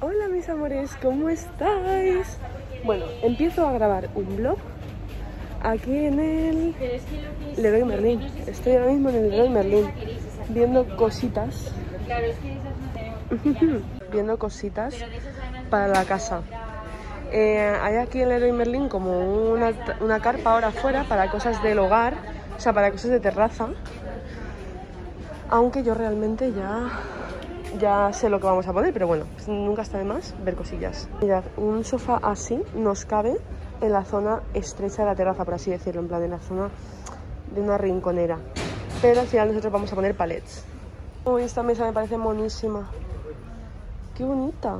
Hola mis amores, ¿cómo estáis? Bueno, empiezo a grabar un vlog aquí en el Leroy Merlin. Estoy ahora mismo en el Leroy Merlin viendo cositas. Viendo cositas para la casa. Hay aquí en el Leroy Merlin como una carpa ahora afuera para cosas del hogar, o sea, para cosas de terraza. Aunque yo realmente ya sé lo que vamos a poner, pero bueno, pues nunca está de más ver cosillas. Mirad, un sofá así nos cabe en la zona estrecha de la terraza, por así decirlo, en plan en la zona de una rinconera. Pero al final nosotros vamos a poner palets. Uy, esta mesa me parece monísima. ¡Qué bonita!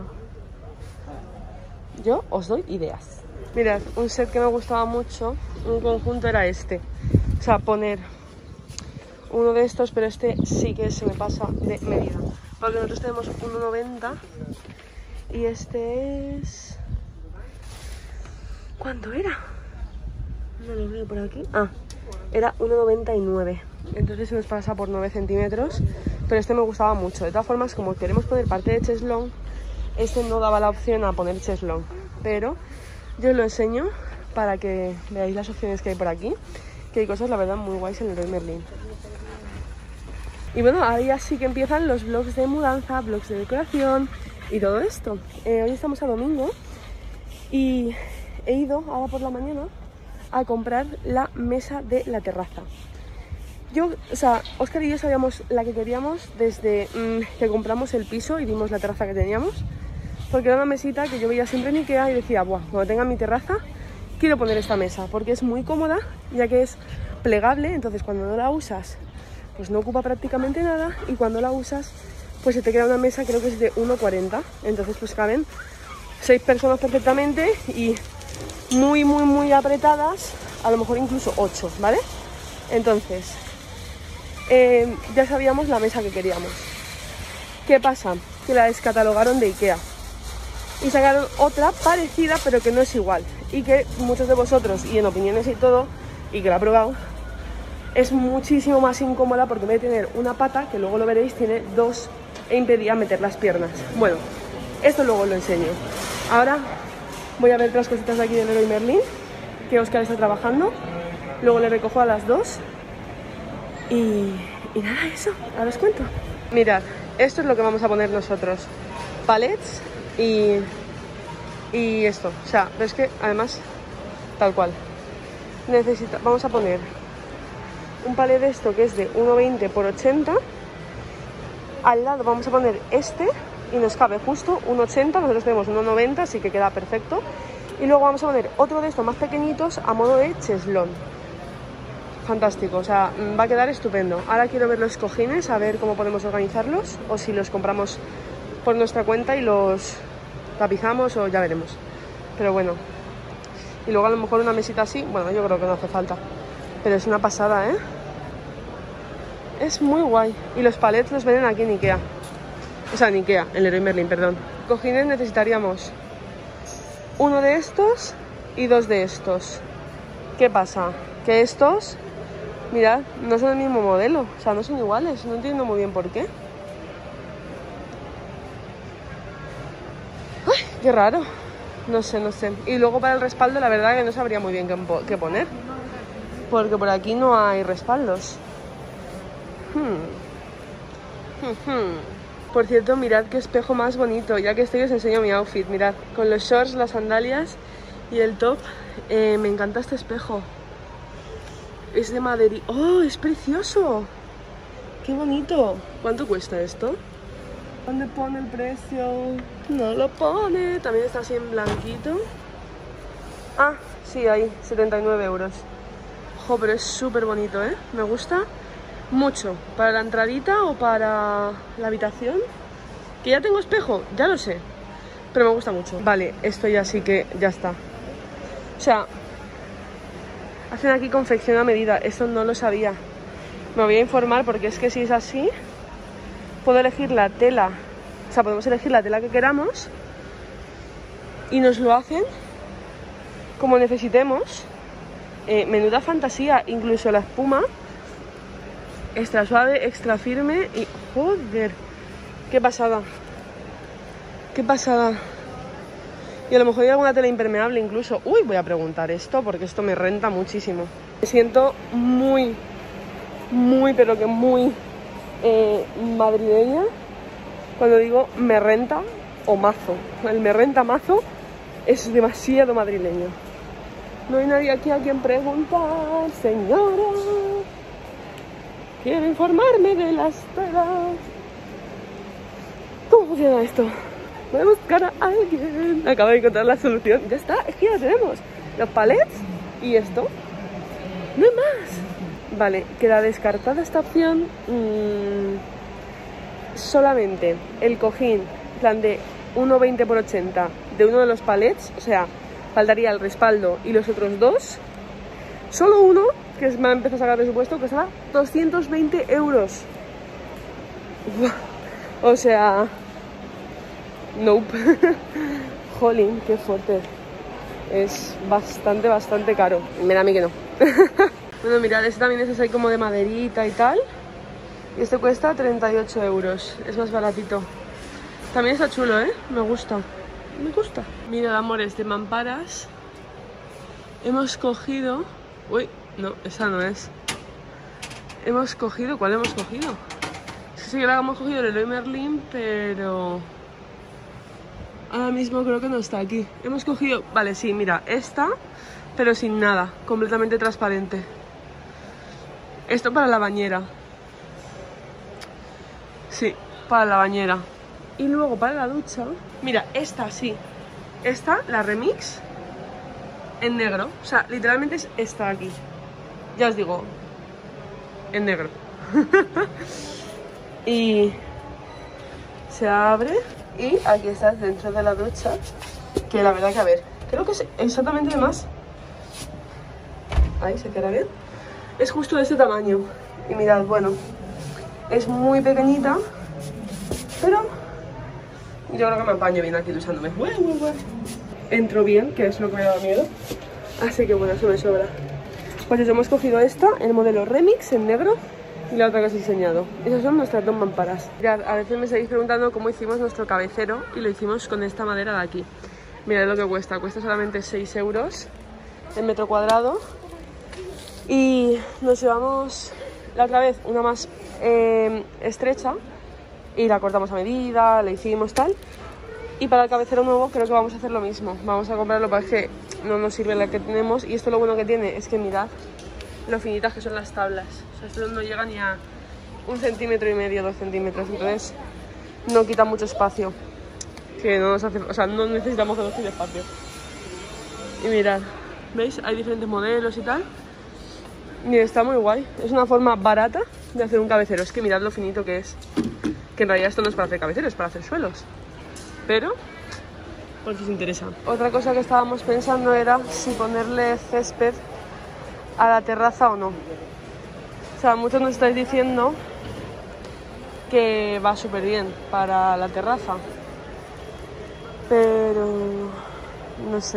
Yo os doy ideas. Mirad, un set que me gustaba mucho, un conjunto era este. O sea, poner uno de estos, pero este sí que se me pasa de medida. Porque nosotros tenemos un 1,90 y este es... ¿Cuánto era? No lo veo por aquí. Ah, era 1,99. Entonces se nos pasa por 9 centímetros. Pero este me gustaba mucho. De todas formas, como queremos poner parte de cheslón, este no daba la opción a poner cheslón. Pero yo os lo enseño para que veáis las opciones que hay por aquí. Que hay cosas, la verdad, muy guays en el Leroy Merlin. Y bueno, ahora ya sí que empiezan los vlogs de mudanza, vlogs de decoración y todo esto. Hoy estamos a domingo y he ido ahora por la mañana a comprar la mesa de la terraza. Óscar y yo sabíamos la que queríamos desde que compramos el piso y vimos la terraza que teníamos. Porque era una mesita que yo veía siempre en Ikea y decía, buah, cuando tenga mi terraza quiero poner esta mesa. Porque es muy cómoda, ya que es plegable, entonces cuando no la usas pues no ocupa prácticamente nada, y cuando la usas pues se te queda una mesa, creo que es de 1,40, entonces pues caben 6 personas perfectamente y muy apretadas, a lo mejor incluso 8, ¿vale? Entonces ya sabíamos la mesa que queríamos. ¿Qué pasa? Que la descatalogaron de Ikea y sacaron otra parecida pero que no es igual, y que muchos de vosotros, y en opiniones y todo, y que la he probado, es muchísimo más incómoda porque en vez de tener una pata, que luego lo veréis, tiene 2 e impedía meter las piernas. Bueno, esto luego os lo enseño. Ahora voy a ver las cositas de aquí del Leroy Merlin, que Óscar está trabajando. Luego le recojo a las 2 y nada, eso, ahora os cuento. Mirad, esto es lo que vamos a poner nosotros. Palets y esto, o sea, pero es que además, tal cual. Vamos a poner un palet de esto que es de 1,20 por 80. Al lado vamos a poner este y nos cabe justo 1,80. Nosotros tenemos 1,90, así que queda perfecto. Y luego vamos a poner otro de estos más pequeñitos a modo de cheslón. Fantástico, o sea, va a quedar estupendo. Ahora quiero ver los cojines, a ver cómo podemos organizarlos, o si los compramos por nuestra cuenta y los tapizamos, o ya veremos. Pero bueno, y luego a lo mejor una mesita así, bueno, yo creo que no hace falta. Pero es una pasada, ¿eh? Es muy guay. Y los palets los venden aquí en Ikea. O sea, en Ikea, en Leroy Merlin, perdón. Cojines necesitaríamos uno de estos y 2 de estos. ¿Qué pasa? Que estos, mirad, no son el mismo modelo. O sea, no son iguales. No entiendo muy bien por qué. ¡Ay, qué raro! No sé. Y luego para el respaldo, la verdad que no sabría muy bien qué poner. Porque por aquí no hay respaldos. Por cierto, mirad qué espejo más bonito. Ya que estoy os enseño mi outfit. Mirad, con los shorts, las sandalias y el top. Me encanta este espejo. Es de madera. ¡Oh, es precioso! ¡Qué bonito! ¿Cuánto cuesta esto? ¿Dónde pone el precio? No lo pone. También está así en blanquito. Ah, sí, ahí, 79 euros. Ojo, pero es súper bonito, ¿eh? Me gusta mucho. Para la entradita o para la habitación. Que ya tengo espejo, ya lo sé. Pero me gusta mucho. Vale, esto ya sí que ya está. O sea, hacen aquí confección a medida. Eso no lo sabía. Me voy a informar porque es que si es así, puedo elegir la tela. O sea, podemos elegir la tela que queramos y nos lo hacen como necesitemos. Menuda fantasía, incluso la espuma extra suave, extra firme y joder, qué pasada. Qué pasada. Y a lo mejor hay alguna tela impermeable incluso. Uy, voy a preguntar esto porque esto me renta muchísimo. Me siento muy, pero que muy madrileña cuando digo me renta o mazo. El me renta mazo es demasiado madrileño. No hay nadie aquí a quien preguntar, señora. Quiero informarme de las telas. ¿Cómo funciona esto? Voy a buscar a alguien. Acabo de encontrar la solución. Ya está, es que ya lo tenemos. Los palets y esto. No hay más. Vale, queda descartada esta opción. Solamente el cojín, plan de 1,20 por 80 de uno de los palets. O sea, faltaría el respaldo y los otros dos. Solo uno, que me ha empezado a sacar presupuesto, que será 220 euros. O sea... Nope. Jolín, qué fuerte. Es bastante caro. Me da a mí que no. Bueno, mirad, este también es así como de maderita y tal. Y este cuesta 38 euros. Es más baratito. También está chulo, ¿eh? Me gusta. Me gusta. Mirad, amores, de mamparas. Hemos cogido... Uy, no, esa no es. Hemos cogido... ¿Cuál hemos cogido? Es que sí que la hemos cogido el Leroy Merlin, pero... ahora mismo creo que no está aquí. Hemos cogido... Vale, sí, mira, esta, pero sin nada, completamente transparente. Esto para la bañera. Sí, para la bañera. Y luego para la ducha... Mira, esta sí. Esta, la Remix, en negro. O sea, literalmente es esta aquí. Ya os digo, en negro. Y se abre y aquí estás dentro de la ducha. Que la verdad que, a ver, creo que es exactamente más. Ahí se queda bien. Es justo de este tamaño. Y mirad, bueno, es muy pequeñita, pero yo creo que me apaño bien aquí duchándome. Entro bien, que es lo que me da miedo. Así que bueno, eso me sobra. Pues eso, hemos cogido esta, el modelo Remix en negro, y la otra que os he enseñado. Esas son nuestras dos mamparas. Mirad, a veces me seguís preguntando cómo hicimos nuestro cabecero, y lo hicimos con esta madera de aquí. Mirad lo que cuesta. Cuesta solamente 6 euros el metro cuadrado. Y nos llevamos la otra vez una más estrecha y la cortamos a medida, la hicimos tal. Y para el cabecero nuevo creo que vamos a hacer lo mismo. Vamos a comprarlo, para que no nos sirve la que tenemos. Y esto lo bueno que tiene es que mirad lo finitas que son las tablas. O sea, esto no llega ni a 1,5 centímetros, 2 centímetros. Entonces no quita mucho espacio. Que no nos hace, o sea, no necesitamos que nos quite espacio. Y mirad, ¿veis? Hay diferentes modelos y tal. Y está muy guay. Es una forma barata de hacer un cabecero. Es que mirad lo finito que es. Que en realidad esto no es para hacer cabeceros, es para hacer suelos. Pero, por si os interesa. Otra cosa que estábamos pensando era si ponerle césped a la terraza o no. O sea, muchos nos estáis diciendo que va súper bien para la terraza. Pero... no sé.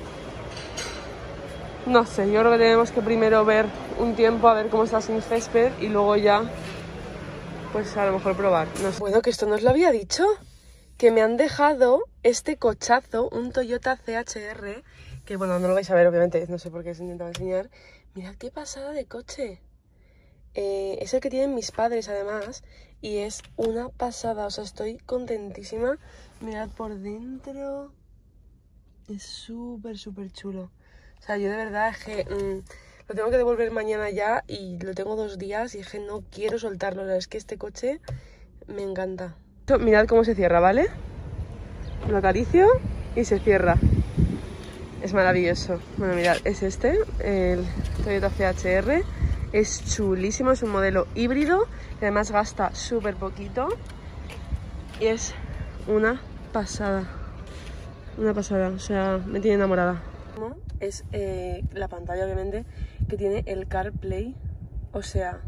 No sé, yo creo que tenemos que primero ver un tiempo a ver cómo está sin césped y luego ya, pues a lo mejor probar. No sé. Bueno, que esto no os lo había dicho, que me han dejado este cochazo, un Toyota CHR, que bueno, no lo vais a ver obviamente, no sé por qué os he intentado enseñar. Mirad qué pasada de coche. Es el que tienen mis padres además y es una pasada, o sea, estoy contentísima. Mirad por dentro, es súper chulo. O sea, yo de verdad es que lo tengo que devolver mañana ya y lo tengo 2 días y es que no quiero soltarlo. La verdad es que este coche me encanta. Mirad cómo se cierra, ¿vale? Lo acaricio y se cierra. Es maravilloso. Bueno, mirad, es este, el Toyota CHR. Es chulísimo, es un modelo híbrido y además gasta súper poquito. Y es una pasada. Una pasada, o sea, me tiene enamorada. Es la pantalla obviamente que tiene el CarPlay, o sea,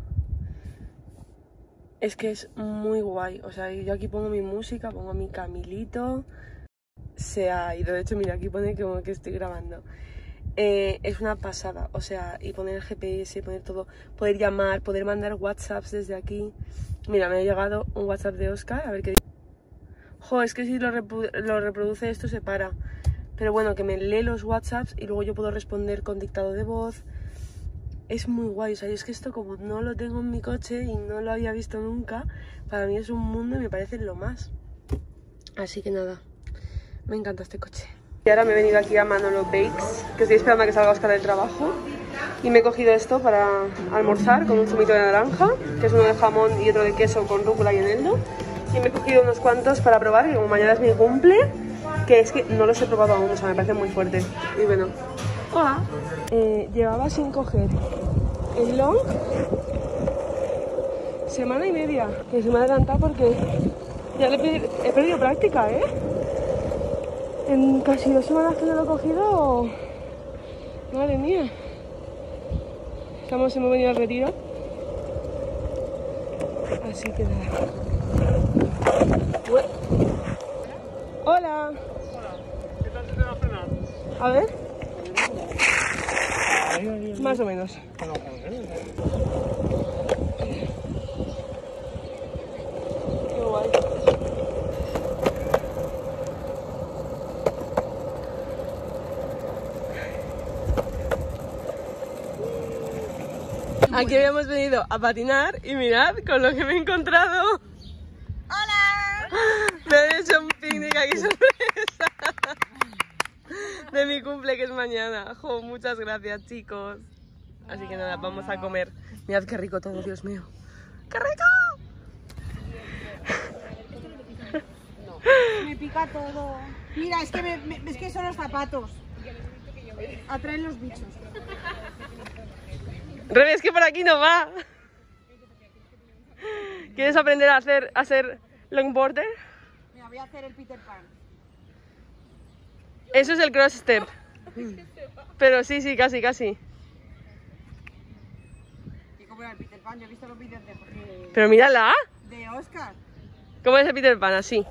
es que es muy guay. O sea, yo aquí pongo mi música, pongo mi Camilito, se ha ido, de hecho mira, aquí pone como que estoy grabando. Es una pasada, o sea, y poner el GPS, poner todo, poder llamar, poder mandar WhatsApps desde aquí. Mira, me ha llegado un WhatsApp de Oscar, a ver qué dice. Jo, es que si lo reproduce esto se para. Pero bueno, que me lee los WhatsApps y luego yo puedo responder con dictado de voz. Es muy guay, o sea, es que esto como no lo tengo en mi coche y no lo había visto nunca, para mí es un mundo y me parece lo más. Así que nada, me encanta este coche. Y ahora me he venido aquí a Manolo Bakes, que estoy esperando a que salga Oscar del trabajo. Y me he cogido esto para almorzar con un zumito de naranja, que es uno de jamón y otro de queso con rúcula y eneldo. Y me he cogido unos cuantos para probar, que como mañana es mi cumple, que es que no los he probado aún, o sea, me parece muy fuerte. Y bueno, hola. Llevaba sin coger el long semana y media, que se me ha adelantado porque ya he perdido práctica, ¿eh? En casi 2 semanas que no lo he cogido, madre mía. Hemos venido al retiro, así que nada. Hola. Hola, ¿qué tal se te va a frenar? A ver. Más o menos. Qué guay. Aquí habíamos venido a patinar y mirad con lo que me he encontrado. ¡Hola! Me he hecho un picnic aquí sorpresa de mi cumple, que es mañana. Jo, muchas gracias, chicos. Así que nada, vamos a comer. Mirad qué rico todo, Dios mío. ¡Qué rico! Me pica todo. Mira, es que son los zapatos. Atraen los bichos. Rebe, es que por aquí no va. ¿Quieres aprender a hacer longboarder? Mira, voy a hacer el Peter Pan. Eso es el cross step. Pero sí, casi. ¿Y cómo era el Peter Pan? Yo he visto los vídeos Pero mírala. de Oscar. ¿Cómo es el Peter Pan? Así.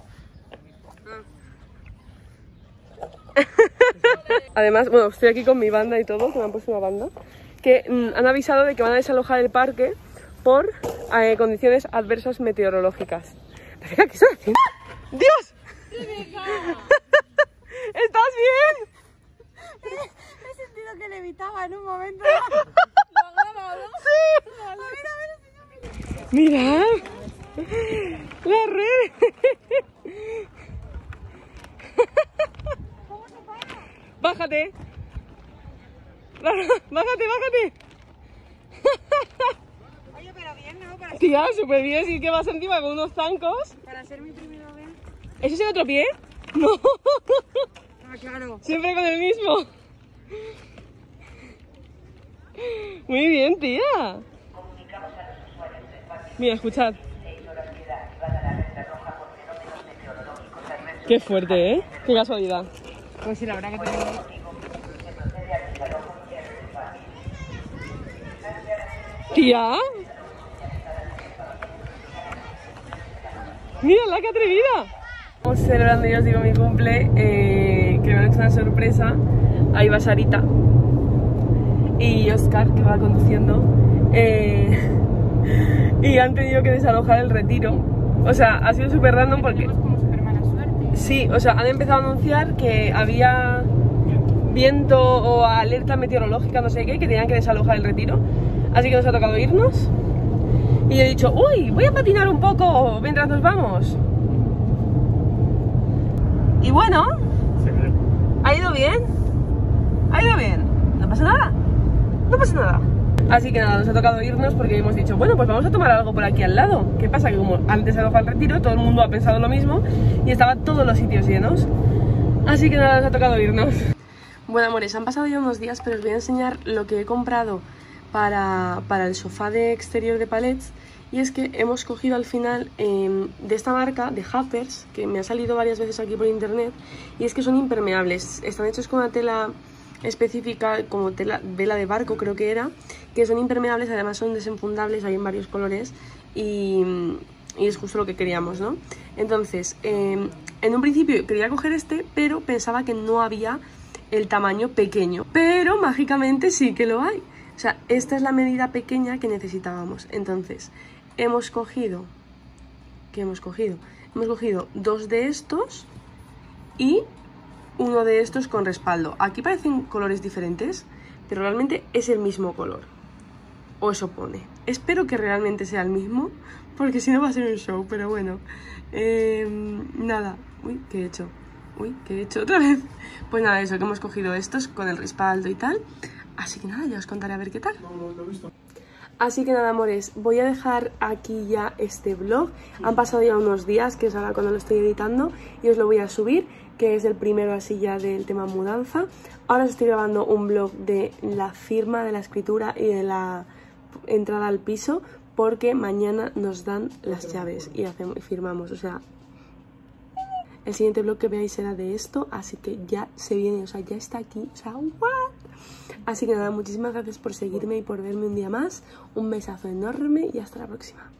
Además, bueno, estoy aquí con mi banda y todo, que me han puesto una banda, que han avisado de que van a desalojar el parque por condiciones adversas meteorológicas. Rebeca, ¿qué estás haciendo? ¡Dios! ¡Rebeca! ¿Estás bien? He sentido que levitaba en un momento. ¡Sí! A ver. ¡Mirad! ¡La red! ¿Cómo se para? ¡Bájate! ¡Bájate! Oye, pero bien, ¿no? Tía, súper bien, sí que vas encima con unos zancos. Para ser mi primera vez. ¿Eso es el otro pie? No. Ah, claro. Siempre con el mismo. Muy bien, tía. Mira, escuchad. Qué fuerte, ¿eh? Qué casualidad. Pues sí, la verdad que tengo. Tía. Mírala, qué atrevida. Estamos celebrando, ya os digo, mi cumple, que me han hecho una sorpresa. Ahí va Sarita y Oscar, que va conduciendo, y han tenido que desalojar el retiro. O sea, ha sido súper random porque... como súper mala suerte. Sí, o sea, han empezado a anunciar que había viento o alerta meteorológica, no sé qué, que tenían que desalojar el retiro. Así que nos ha tocado irnos. Y he dicho, uy, voy a patinar un poco mientras nos vamos. Y bueno, ¿ha ido bien? ¿Ha ido bien? No pasa nada. No pasa nada. Así que nada, nos ha tocado irnos porque hemos dicho, bueno, pues vamos a tomar algo por aquí al lado. ¿Qué pasa? Que como antes se alojó el retiro, todo el mundo ha pensado lo mismo y estaban todos los sitios llenos. Así que nada, nos ha tocado irnos. Bueno, amores, han pasado ya unos días, pero os voy a enseñar lo que he comprado para el sofá de exterior de palets. Y es que hemos cogido al final de esta marca, de Happers, que me ha salido varias veces aquí por internet, y es que son impermeables. Están hechos con una tela específica, como vela de barco creo que era, que son impermeables, además son desenfundables, hay en varios colores, y es justo lo que queríamos, ¿no? Entonces, en un principio quería coger este, pero pensaba que no había el tamaño pequeño, pero mágicamente sí que lo hay. O sea, esta es la medida pequeña que necesitábamos. Entonces, hemos cogido hemos cogido 2 de estos y uno de estos con respaldo. Aquí parecen colores diferentes, pero realmente es el mismo color. O eso pone. Espero que realmente sea el mismo, porque si no va a ser un show, pero bueno. Nada. Uy, ¿qué he hecho? Uy, ¿qué he hecho otra vez? Pues nada, eso, que hemos cogido estos con el respaldo y tal. Así que nada, ya os contaré a ver qué tal. Así que nada, amores, voy a dejar aquí ya este vlog. Han pasado ya unos días, que es ahora cuando lo estoy editando, y os lo voy a subir, que es el primero así ya del tema mudanza. Ahora os estoy grabando un vlog de la firma, de la escritura y de la entrada al piso, porque mañana nos dan las llaves y firmamos, o sea... El siguiente vlog que veáis será de esto, así que ya se viene, o sea, ya está aquí, o sea, ¿what? Así que nada, muchísimas gracias por seguirme y por verme un día más. Un besazo enorme y hasta la próxima.